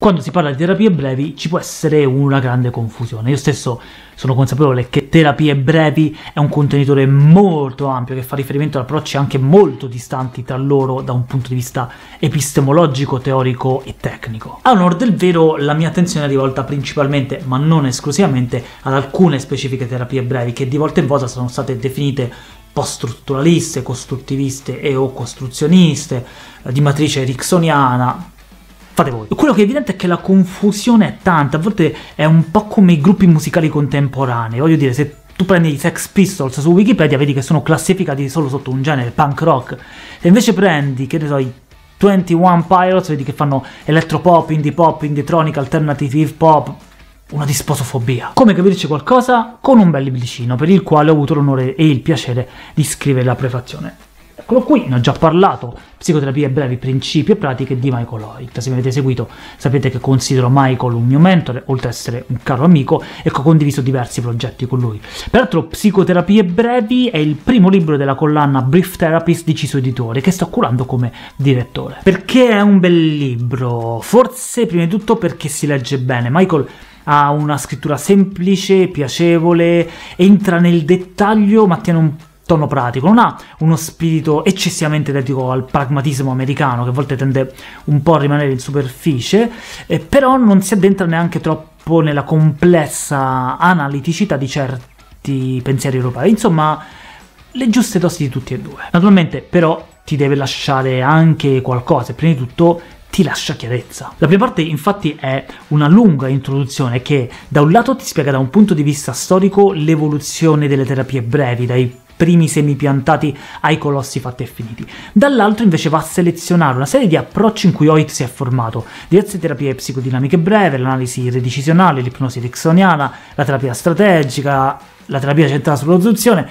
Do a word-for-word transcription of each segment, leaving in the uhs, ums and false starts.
quando si parla di terapie brevi ci può essere una grande confusione. Io stesso sono consapevole che terapie brevi è un contenitore molto ampio che fa riferimento ad approcci anche molto distanti tra loro da un punto di vista epistemologico, teorico e tecnico. A onor del vero, la mia attenzione è rivolta principalmente, ma non esclusivamente, ad alcune specifiche terapie brevi che di volta in volta sono state definite post-strutturaliste, costruttiviste e o costruzioniste, di matrice ericksoniana. Fate voi. Quello che è evidente è che la confusione è tanta, a volte è un po' come i gruppi musicali contemporanei. Voglio dire, se tu prendi i Sex Pistols su Wikipedia vedi che sono classificati solo sotto un genere, punk rock. Se invece prendi, che ne so, i ventuno Pilots, vedi che fanno electropop, indie pop, indietronic, alternative hip hop, una disposofobia. Come capirci qualcosa? Con un bel libricino, per il quale ho avuto l'onore e il piacere di scrivere la prefazione. Eccolo qui, ne ho già parlato, Psicoterapie brevi, principi e pratiche di Michael Hoyt. Se mi avete seguito sapete che considero Michael un mio mentore, oltre ad essere un caro amico, e che ho condiviso diversi progetti con lui. Peraltro Psicoterapie brevi è il primo libro della collana Brief Therapist di Ciso Editore, che sto curando come direttore. Perché è un bel libro? Forse prima di tutto perché si legge bene. Michael ha una scrittura semplice, piacevole, entra nel dettaglio ma tiene un tono pratico, non ha uno spirito eccessivamente dedicato al pragmatismo americano, che a volte tende un po' a rimanere in superficie, eh, però non si addentra neanche troppo nella complessa analiticità di certi pensieri europei. Insomma, le giuste dosi di tutti e due. Naturalmente, però, ti deve lasciare anche qualcosa, e prima di tutto ti lascia chiarezza. La prima parte infatti è una lunga introduzione che da un lato ti spiega da un punto di vista storico l'evoluzione delle terapie brevi, dai primi semi piantati ai colossi fatti e finiti. Dall'altro invece va a selezionare una serie di approcci in cui Hoyt si è formato, diverse terapie psicodinamiche breve, l'analisi redecisionale, l'ipnosi ericksoniana, la terapia strategica, la terapia centrata sull'osservazione,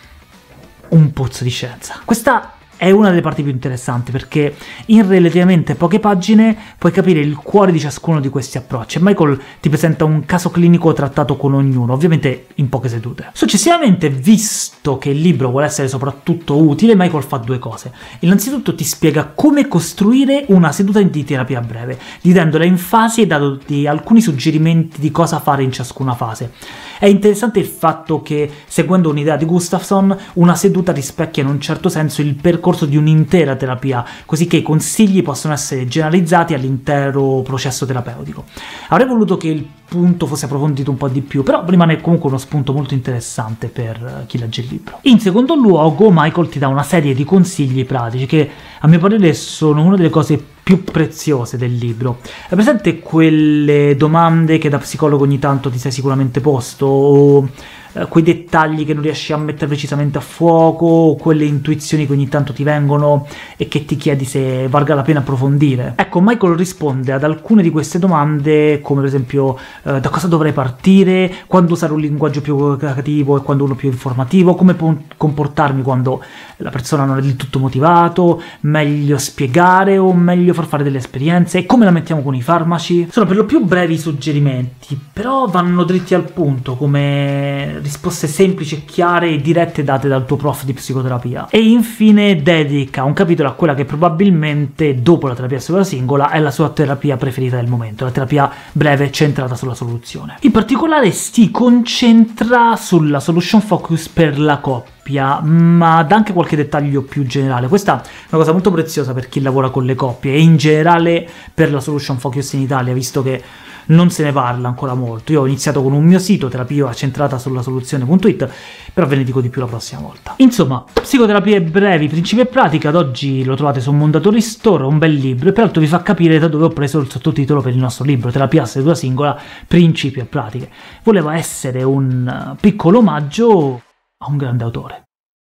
un pozzo di scienza. Questa è una delle parti più interessanti, perché in relativamente poche pagine puoi capire il cuore di ciascuno di questi approcci, e Michael ti presenta un caso clinico trattato con ognuno, ovviamente in poche sedute. Successivamente, visto che il libro vuole essere soprattutto utile, Michael fa due cose. Innanzitutto ti spiega come costruire una seduta di terapia breve, dividendola in fasi e dandoti alcuni suggerimenti di cosa fare in ciascuna fase. È interessante il fatto che, seguendo un'idea di Gustafsson, una seduta rispecchia in un certo senso il percorso di un'intera terapia, così che i consigli possono essere generalizzati all'intero processo terapeutico. Avrei voluto che il punto fosse approfondito un po' di più, però rimane comunque uno spunto molto interessante per chi legge il libro. In secondo luogo, Michael ti dà una serie di consigli pratici che, a mio parere, sono una delle cose più preziose del libro. È presente quelle domande che da psicologo ogni tanto ti sei sicuramente posto, o eh, quei dettagli che non riesci a mettere precisamente a fuoco, o quelle intuizioni che ogni tanto ti vengono e che ti chiedi se valga la pena approfondire? Ecco, Michael risponde ad alcune di queste domande, come per esempio eh, da cosa dovrei partire, quando usare un linguaggio più creativo e quando uno più informativo, come comportarmi quando la persona non è del tutto motivato, meglio spiegare o meglio far fare delle esperienze, e come la mettiamo con i farmaci. Sono per lo più brevi suggerimenti, però vanno dritti al punto, come risposte semplici e chiare e dirette date dal tuo prof di psicoterapia. E infine dedica un capitolo a quella che probabilmente, dopo la terapia seduta singola, è la sua terapia preferita del momento, la terapia breve centrata sulla soluzione. In particolare si concentra sulla solution focus per la coppia, ma dà anche qualche dettaglio più generale. Questa è una cosa molto preziosa per chi lavora con le coppie, e in generale per la solution focus in Italia, visto che non se ne parla ancora molto. Io ho iniziato con un mio sito, terapia centrata sulla soluzione punto it, però ve ne dico di più la prossima volta. Insomma, Psicoterapie brevi, principi e pratiche, ad oggi lo trovate su Mondadori Store, un bel libro, e peraltro vi fa capire da dove ho preso il sottotitolo per il nostro libro, Terapia seduta singola, principi e pratiche. Voleva essere un piccolo omaggio a un grande autore.